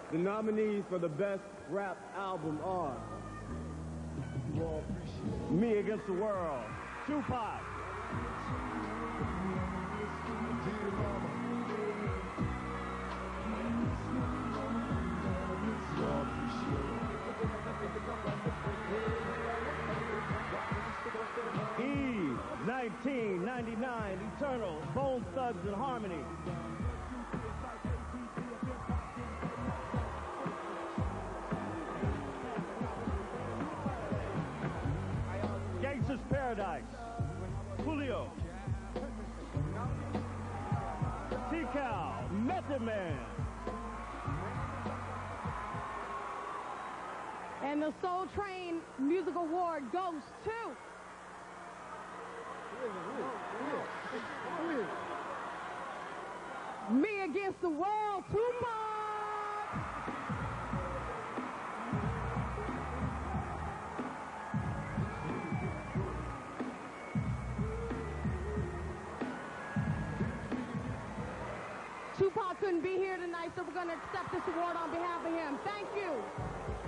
The nominees for the best rap album are Me Against the World, Tupac, Eve, 1999, Eternal, Bone Thugs and Harmony. Gangsta's Paradise, Julio, T-Cal, Method Man. And the Soul Train Music Award goes to Me Against the World, Tupac. Tupac couldn't be here tonight, so we're going to accept this award on behalf of him. Thank you.